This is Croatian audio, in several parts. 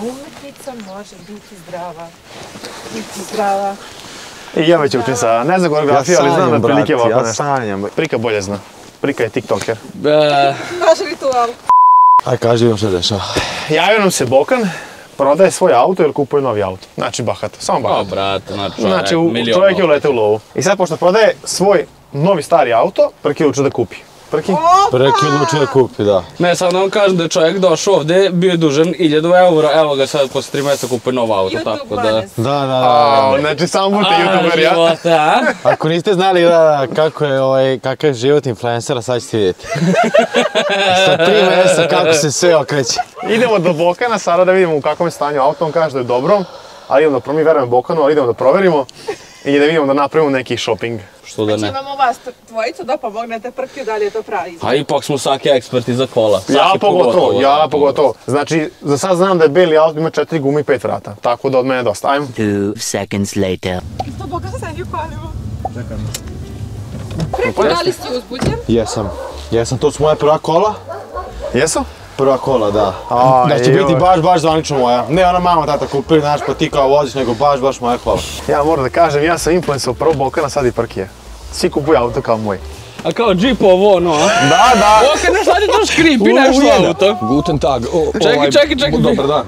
Umetnica može biti zdrava. Biti zdrava. I ja već učim sa, ne znam koreografiju, ali znam da prilike ovako nešto. Ja sanjam. Prika bolje zna. Prika je tiktoker. Naš ritual. Aj, kaži vam što dešava. Javio nam se Bokan, prodaje svoj auto ili kupuje novi auto. Znači bahato, samo bahato. O, brate, Znači čovjek je uleteo u lovu. I sad pošto prodaje svoj novi stari auto, Prki odlučio da kupi. Prki? Preki odlučio da kupi, da. Ne, sad da vam kažem da je čovjek došao ovdje, bio je dužan 1000 eura, evo ga sad posle 3 mjeseca kupuje novo auto, tako da... Da. Znači samo budete youtuber, ja? Živote, a? Ako niste znali kakav je život influencera, sad ćete vidjeti. Sa 3 mjeseca kako se sve okreće. Idemo do Bokana sada da vidimo u kakvom je stanju auto, on kaže da je dobro, ali idemo da mi verujemo Bokanu, ali idemo da proverimo i da vidimo da napravimo neki shopping. Što da ne? Znači imamo vas dvojicu da pomognete Prkiju da li je to pravi izbor. A ipak smo svaki eksperti za kola. Ja pogotovo. Znači, za sad znam da je beli auto ima 4 gume i 5 vrata, tako da od mene dosta. Ajmo. 2 seconds later. To Boka se sad upalimo. Prkiju, da li si uzbuđen? Jesam, to su moja prva kola. Jesu? Prva kola, da. Da će biti baš zvanično moja. Ne ona mama, tata kupili, znaš, pa ti kao voziš, nego baš moja kola. Ja moram da kažem, ja sam influencao prvo Bokana, sad i Prkije. Svi kupuju auto kao moj. A kao Jeep ovo, no, a? Da. Boka, ne sad je to škripi nešto auto. Guten Tag. Čekaj. Dobar dan.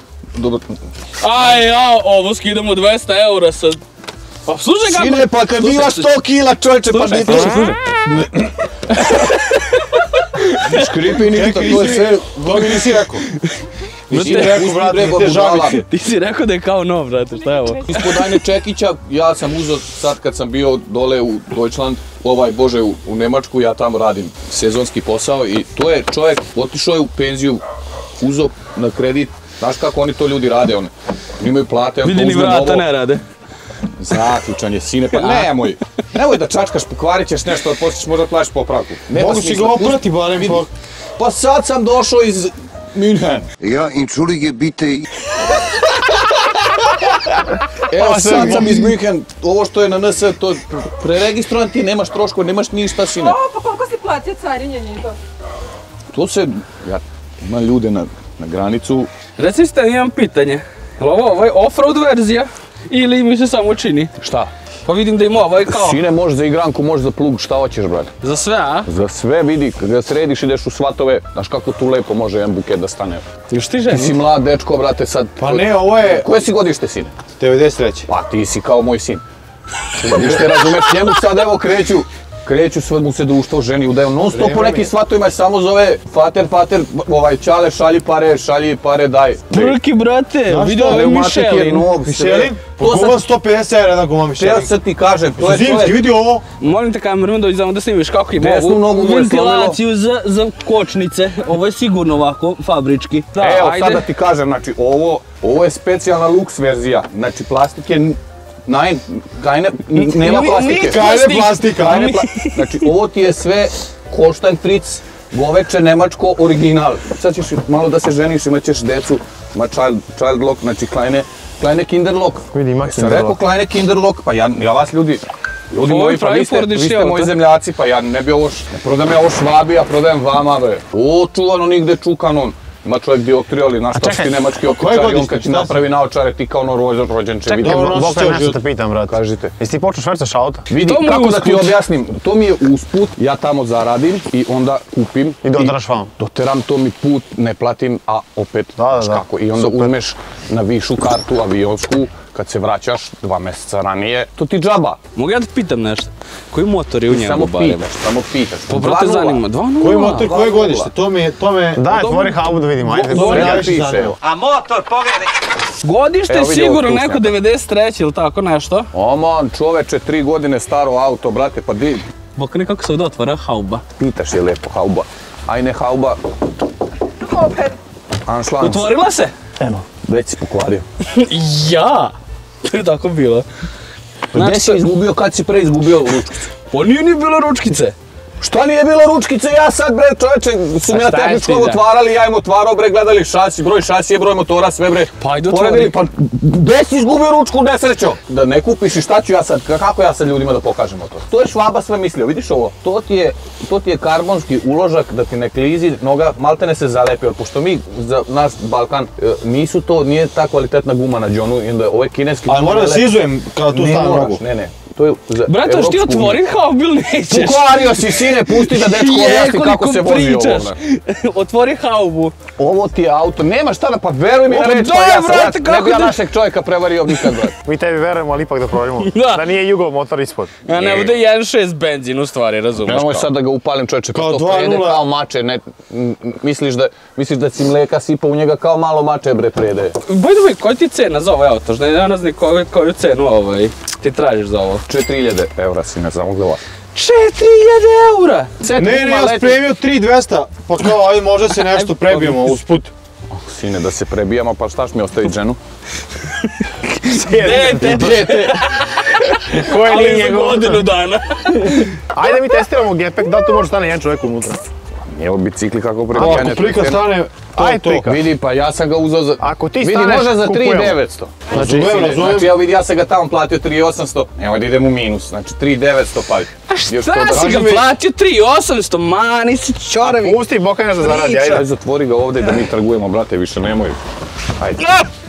Aj, ovo skidamo 200 eura sad. Pa slušaj kako... Sine, pa kad bila 100 kila čovječe, pa ne slušaj. Škripi Nikita, to je sve... To mi nisi rekao. Nisi rekao, brate, te žabice. Ti si rekao da je kao nov, brate, šta je ovo? Ispod Ajne Čekića, ja sam uzeo sad kad sam bio dole u Deutschland, u Nemačku, ja tamo radim sezonski posao i to je čovjek, otišao je u penziju, uzeo na kredit, znaš kako oni to ljudi rade, oni imaju plate, vidi ni vrata ne rade. Zaključan je, sine, pa nemoj da čačkaš, pokvarit ćeš nešto, a poslije ćeš možda plaćaš popravku. Mogu si ga oprati barem po... Pa sad sam došao iz München. Ja, entschuldige bitte. Evo sad sam iz München, ovo što je na NS, to preregistrovan ti, nemaš troškova, nemaš ništa, sine. O, pa koliko si platio carinjenje i to? To se, ima ljude na granicu. Recite, imam pitanje. Je li ovo off-road verzija ili mi se samo čini? Šta? Pa vidim da ima ovaj kao... Sine, možeš za igranku, možeš za plug, šta hoćeš, brate? Za sve, a? Za sve, vidi, kada središ, ideš u svatove, znaš kako tu lepo može jedan buket da stane. Još ti ženi? Ti si mlad dečko, brate, sad... Pa ne, ovo je... Koje si godište, sine? 93. Pa ti si kao moj sin. Nište razumeš, njemu sad evo kreću sve mu se društvo ženi, udaju non stop po nekim svatovima, samo zove fater, čale, šalji pare, daj. Prki, brate, vidio ovaj Michelin. Michelin? Guma 150 € jedna guma Michelin. Htio sad ti kažem, to je Zimski, vidi ovo. Molim te kameru da izdamo da snimiš kako ima Desnu nogu ovu mu je ventilaciju za kočnice. Ovo je sigurno ovako, fabrički. Evo sad da ti kažem, znači ovo je specijalna luks verzija, znači plastike nema plastike. Kajne plastika. Znači ovo ti je sve Holstein Fritz, goveče, nemačko, original. Sad ćeš malo da se ženiš, imat ćeš decu, ima child lock, znači kleine kinder lock. Vidi, ima Sam rekao kleine kinder lock, pa ja vas ljudi moji, pa vi ste moji zemljaci, pa ja ne prodajem ja ovo Švabi, ja prodajem vama, bre. O, čuvano, nigde čukano. Ima čovjek dioptriju, ali znaš što si nemački optičari, on kad ti napravi naočare, ti kao ono rođenče. Čekaj, Boka, nešto te pitam, brat. Kažite. Jesi ti počeo švercaš auto? Vidi, kako da ti objasnim, to mi je usput, ja tamo zaradim i onda kupim. I doteraš vam? Doteram, to mi put, ne platim, a opet, znaš kako. I onda uzmeš na višu kartu, avionsku, kad se vraćaš 2 mjeseca ranije, to ti džaba. Mogu ja da pitam nešto? Koji motor je u njemu barem? Samo pitaš. Pa brate zanima, 2.0. Koji motor, koje godište? To me... Daj, tvori haubu da vidimo, ajde. A motor, pogledaj. Godište je sigurno neko 93 ili tako nešto. Oman, čoveče, 3 godine staro auto, brate, pa di... Boka nekako se ovdje otvara hauba. Pitaš je lepo, hauba. Ajne hauba. Anšlans. Otvorila se? Eno, već si pokvario. Ja! To je tako bilo. Gdje si izgubio, kad si pre izgubio ručkicu? Pa nije ni bilo ručkice. Šta nije bilo ručkice, ja sad bre čoveče, su mi na tehničkom otvarali, ja im otvarao bre, gledali šasi, broj šasije, broj motora, sve bre. Pa ajde poredili, pa gde si izgubio ručku, nesrećo? Da ne kupiš i šta ću ja sad, kako ja sad ljudima da pokažem to? To je Švaba sve mislio, vidiš ovo? To ti je karbonski uložak da ti ne klizi, noga maltene se zalepi, jer pošto mi za naš Balkan nije ta kvalitetna guma na džonu, i onda ovo je kineski... Ali moram da se izujem kada tu stavim nogu. Ne. To je za brate, još ti otvori haubu ili nećeš? Pokvario si, sine, pusti da dečko objasni kako se vozi ovo. Otvori haubu. Ovo ti je auto, nema šta da, pa veruj mi na reč, pa ne bi ja našeg čovjeka prevario nikad, brate. Mi tebi verujemo, ali ipak da proverimo. Da nije Jugov motor ispod. A ne bude 1.6 benzin u stvari, razumeš kao. Nemoj sad da ga upalim čovječe, pa to prede kao mače, misliš da si mleka sipa u njega kao malo mače bre prede. By the way, koja ti je cena za ovaj auto? Što ne danas koju cenu ti tražiš za ovo? 4000 eura si ne znam gledala. 4000 eura! Ne, ja spremio 3200, pa kao ajde možda se nešto prebijemo usput. Sine, da se prebijamo, pa šta ćeš mi ostaviti ženu? Dete! Koje ali nije za godinu dana. Ajde mi testiramo gepek, da li tu može stane jedan čovjek unutra? Evo bicikli kako prebijanje. Ako prika stane, to je to. Vidi, pa ja sam ga uzao za... Ako ti vidi, staneš, može za kupujemo. 3900. Razumem. Evo vidi, ja sam ga tamo platio 3800. Evo da idem u minus, znači 3900 pa... A šta si ga platio 3800? Ma, nisi čoravi. Pusti, Boka nešto zaradi, ajde. Ajde, zatvori ga ovdje da mi trgujemo, brate, više nemoj. Ajde.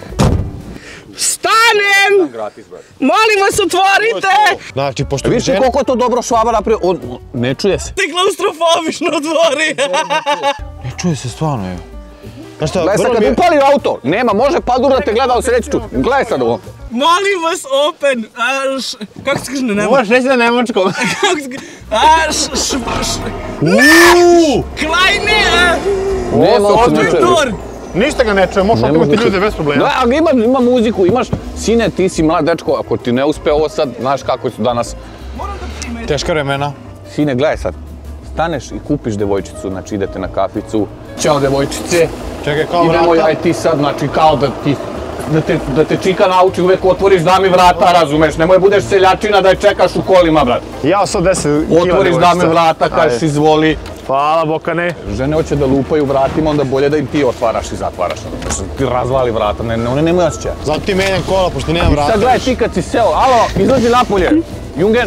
Stanem! Molim vas, otvorite! Znači, pošto... Viš li koliko je to dobro Švaba napravio? Ne čuje se. Ti klaustrofobično otvori! Ne čuje se stvarno, evo. Znaš šta, gledaj sad kad upali auto, nema, može Paldur da te gleda, ali se neće čuti. Gledaj sad ovo. Molim vas, open! Kako se kaže na nemačkom? Moraš reći na nemačkom. Kako se kaže? Kleine! Nema ovo se ne čuje. Ništa ga ne čuje, možeš otimati ljude bez problema. Ali ima muziku, imaš, sine, ti si mlad dečko, ako ti ne uspe ovo sad, znaš kako su danas. Teška vremena. Sine, gledaj sad, staneš i kupiš devojčicu, znači idete na kaficu. Ćao devojčice. Čekaj, kao vrata. Idemo ja i ti sad, znači kao da te čika nauči, uvek otvoriš dame vrata, razumeš, nemoj budeš seljačina da je čekaš u kolima, brat. Ja sam 10 kila. Otvoriš dame vrata, kažeš izvoli. Hvala, Bokane. Žene hoće da lupaju vratima, onda bolje da im ti otvaraš i zatvaraš. Ti razvali vrata, one nemoj osjećaja. Zato ti menjam kola, pošto nemam vrata. Sad gledaj ti kad si seo, alo, izlazi napolje. Jungen.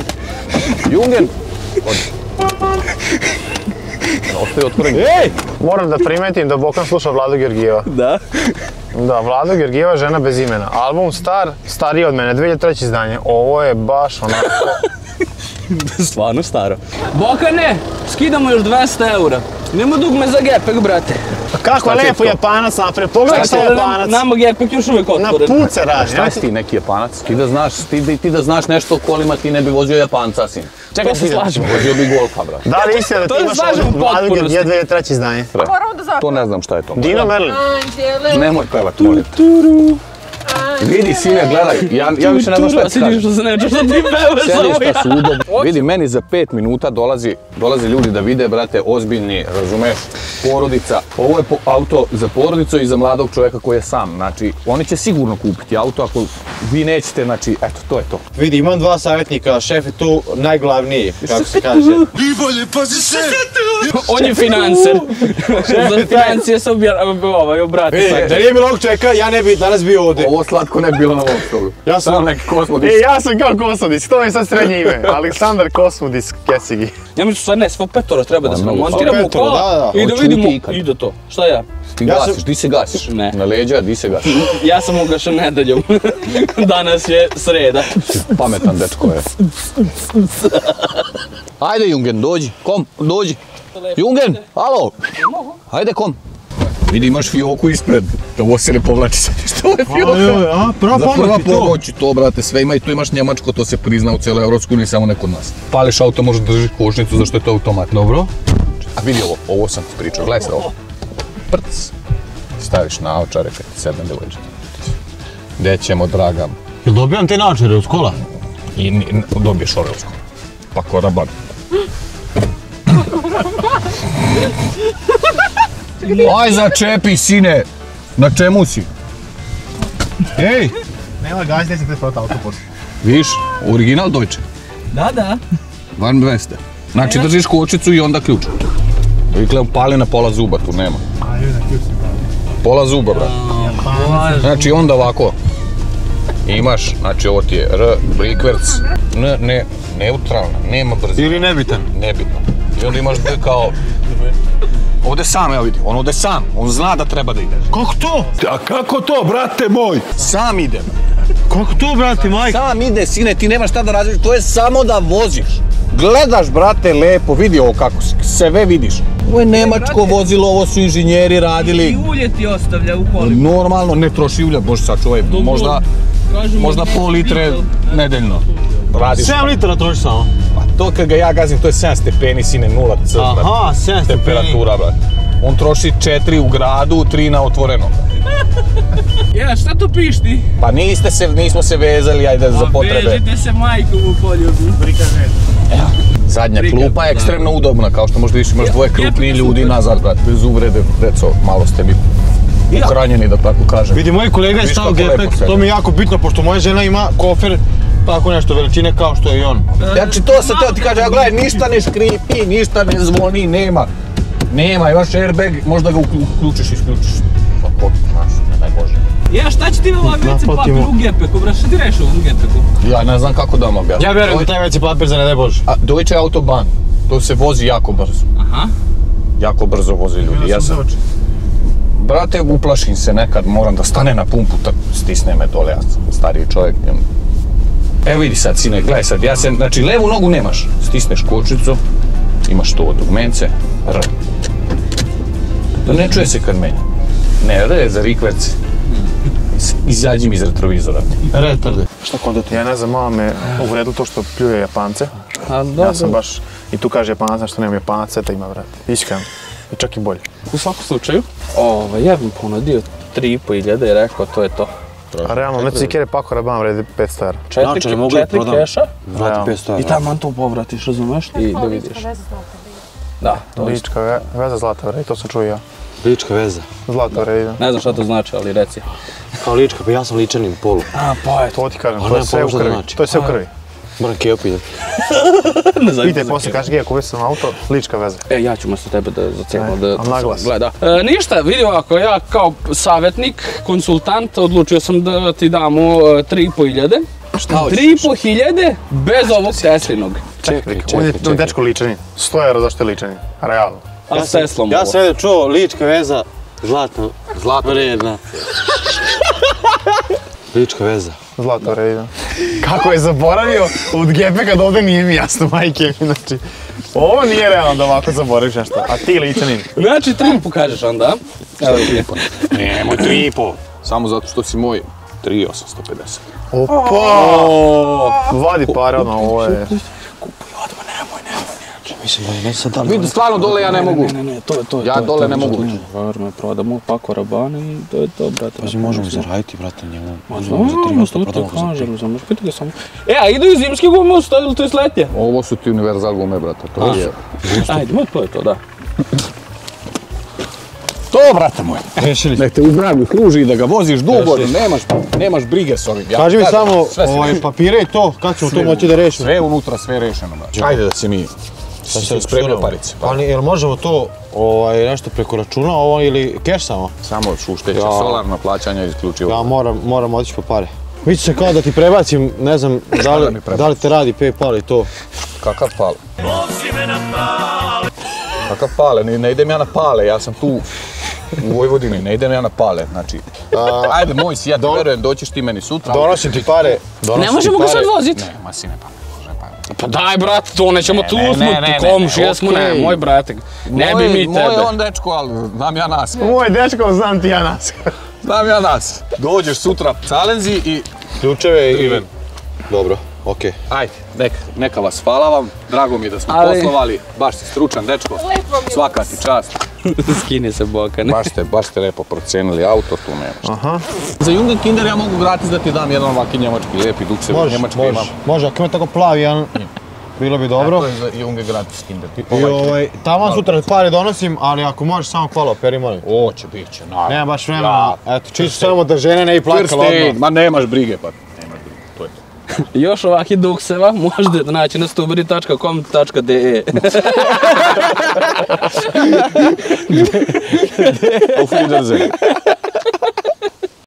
Ostaje otvoren. Ej! Moram da primetim da Bokan sluša Vladu Georgijeva. Da? Da, Vlada Georgijeva, žena bez imena. Album stariji od mene, 2003. izdanje. Ovo je baš onako... Stvarno staro. Bokane, skidamo još 200 eura. Nema dugme za gepek, brate. Pa kako je lepo Japanac napred, pogledaj šta je Japanac. Nama gepek još uvijek otvoren. Na puce radi. Šta si ti neki Japanac? Ti da znaš nešto o kolima, ti ne bi vozio Japanca, sin. Čekaj, to se slažemo. Vozio bi Golfa, brate. Da li istina da ti imaš Vladu Georgijeva 2003. izdanje? To ne znam šta je to. Dino Merlin. Nemoj pevat, molim te. Vidi, sine, gledaj, ja više ne znam šta ti kažem. Sidi što se neče, što ti pevaš samo ja. Sedišta su udobni. Vidi, meni za 5 minuta dolaze ljudi da vide, brate, ozbiljni, razumeš, porodica. Ovo je auto za porodicu i za mladog čovjeka koji je sam. Znači, oni će sigurno kupiti auto ako vi nećete, znači, eto, to je to. Vidi, imam 2 savjetnika, šef je tu najglavniji, kako se kaže. On je financer. Za financije se obrati. Da nije bilo ovog čovjeka, ja ne bi danas bio ovdje. Ovo slatko ne bi bilo na ovom stolu. Ja sam neki Kosmodisk. Ja sam kao Kosmodisk, to mi je sad srednje ime. Aleksandar Kosmodisk Kecigi. Ja mislim sad ne, svog petora treba da se montiramo u kola i da vidimo i da to. Šta ja? Ti gasiš, di se gasiš? Ne. Na leđa, di se gasiš? Ja sam ugašen nedeljom. Danas je sreda. Pametan dečko je. Ajde Jungen, dođi, dođi. Jungen, alo! Ajde kom. Vidi, imaš fioku ispred, da ovo se ne povlači sad, što je fioka? Za prva pomoć to, brate, sve ima i tu imaš njemačko, to se prizna u cijeloj Evropskoj uniji, samo ne kod nas. Pališ auto, možeš držiš kočnicu, zašto je to automat. Dobro. A vidi ovo sam ti pričao, gledaj se ovo. Prc. Staviš naočare kad ti sedne devojčica. Gde ćemo, dragam? Jel dobijam te naočare uz kola? I dobiješ ove uz kola. Pa koraban. Aj začepi, sine! Na čemu si? Ej! Nema gazi, 10 prota auto poslije. Viš, original Deutsche. Da. Van Weste. Znači držiš kočicu i onda ključ. Vikle upali na pola zuba, tu nema. Pola zuba, brat. Znači onda ovako. Imaš, znači ovo ti je R, rikverc, N, neutralna, nema brzina. Ili nebitan? Nebitno. I onda imaš D kao... Ovdje sam, evo vidi, on ovdje sam, on zna da treba da ide. Kako to? A kako to, brate moj? Sam ide. Kako to, brate, majka? Sam ide, sine, ti nemaš šta da različiš, to je samo da voziš. Gledaš, brate, lepo, vidi ovo kako, sve vidiš. Ovo je nemačko vozilo, ovo su inženjeri radili. I ulje ti ostavlja u kolibu. Normalno, ne troši ulja, bože sačuvaj, možda pol litre nedeljno. 7 litara troši samo. Pa to kad ga ja gazim, to je 7 stepeni, sine, 0 C, brate. Aha, 7 stepeni. Temperatura, brate. On troši 4 u gradu, 3 na otvorenom. Ja, šta tu piš ti? Pa nismo se vezali, ajde, za potrebe. Vežite se majkom u poljubu. Zadnja klupa je ekstremno udobna, kao što možda vidiš imaš dvoje krupniji ljudi nazad, brate, bez uvrede, deco, malo ste mi uhranjeni, da tako kažem. Vidi, moj kolega je stao gepek, to mi je jako bitno, pošto moja žena ima kofer, tako nešto veličine kao što je i on. Znači to se teo ti kaže, a gledaj, ništa ne škripi, ništa ne zvoni, nema. Nema, imaš airbag, možda ga uključiš i isključiš. Pa znaš, ne daj Bože. Ja, šta će ti ovaj WC papir u gepeku, brat, šta ti reš u ovom gepeku? Ja ne znam kako da vam objasnim. Ja vjerujem da taj WC papir za ne daj Bože. Deutsche Autobahn, to se vozi jako brzo. Aha. Jako brzo vozi ljudi, ja sam... Brate, uplašim se nekad, moram da stane na pumpu, tako stisne me dole, ja sam stariji čovjek. Evo vidi sad, sine, gledaj sad, znači levu nogu nemaš, stisneš kočicu, imaš to dugmence, R. Da ne čuje se kad menja. Ne, R je za rikverci. Izađi mi iz retrovizora. Retard. Šta kod ja ne znam, mama me uvredila to što pljuje Japance. Ja sam baš, i tu kaže Japanaca što nema Japanaca, ta ima, vrati. Iskren. I čak i bolje. U svakom slučaju, ja bih ponudio 3.500 i rekao to je to. A realno, ne cikere pako Raban vredi 500 €. 4 keša Vrati 500 €. i taman to povratiš, razumeš? I da vidiš. Da, to isto. Lička veza zlata vredi, to sam čuo i ja. Lička veza. Zlata vredi. Ne znam šta to znači, ali reci. Kao lička, pa ja sam ličanin polu. A, pa je. To ti kažem, to je sve u krvi. To je sve u krvi. Moram Keo pitati. Pitaj poslije, kaži Gija, kupio sam auto, lička veza. Ja ću umjesto tebe da zacijelimo da... A naglas. Gleda. Ništa, vidi ovako, ja kao savjetnik, konsultant, odlučio sam da ti damo 3.500. Šta hoćeš? 3.500 bez ovog Teslinog. Čekaj, on je dečko ličanin. 100 € zašto je ličanin, realno. A s Teslom ovo. Ja sam čuo lička veza, zlatno vrijedna. Lička veza. Zlato vredi. Kako je zaboravio od gepe kad ovdje nije mi jasno, majke mi, znači. Ovo nije realno da ovako zaboraviš nešto, a ti ličanin. Znači 3 pokažeš onda, evo ti. Nemoj 3,5. Samo zato što si moj 3.850. Opa! Vadi pare odmah, ovo je... Mislim, ne sam da li... Vidi, stvarno dole ja ne mogu. Ne, to je to. Ja dole ne mogu. Varme, prodamo pako Rabana i to je to, brate. Pazi, možemo zaraditi, brate, njemu. Ma znam, to ti kažem, znaš, piti ga samo. A idu i zimski gume u sto ili to je sletje? Ovo su ti univerzal gume, brate, to je... Ajde, to je to, da. To, brate moj. Rešili. Nek te u Bragu služi da ga voziš dugo, nemaš brige s ovim. Kaži mi samo papire i to, kad ćemo to moći da rešimo? Sve unutra, sve rešeno, brate. Ajde da se mi spremio parice. Pa jel možemo to nešto preko računa ili keš samo? Samo šušteća, solarna plaćanja isključivo. Ja moram otići po pare. Vići se kao da ti prebacim, ne znam, da li te radi PayPal i to. Kakav pal? Kakav pale? Ne idem ja na pale, ja sam tu u Vojvodini, ne idem ja na pale, znači... Ajde, moj si, ja ti verujem, doćiš ti meni sutra. Donosim ti pare. Ne možemo ga sad vozit? Ne, ma sine, pa ne može, pa... Pa daj, brate, to nećemo tu uzmuti, komšije smo, ne, moj brate. Ne bi mi tebe. Moj on dečko, ali znam ja nas. Moj dečko, znam ti ja nas. Znam ja nas. Dođeš sutra calenzi i... Ključeve i... Dobro, okej. Ajde, neka vas, hvala vam. Drago mi je da smo poslovali. Baš si stručan dečko. Svaka ti čast. Skini se Bokane. Baš ste lepo procenili auto, tu nemaš. Aha. Za Jungen Kinder ja mogu gratis da ti dam jedan ovaki njemački lijepi duksev. Može, ako ima tako plavi jedan, bilo bi dobro. To je za Jungen gratis Kinder. I tamo sutra pare donosim, ali ako možeš samo hvala operi, molim. Oće, bit će, naravno. Nema baš vremena, eto, čisto samo da žene ne i plakala odmah. Ma nemaš brige, pa nemaš brige, to je to. Još ovakih dukseva možete naći na stuberi.com.de. Auf Wiedersehen.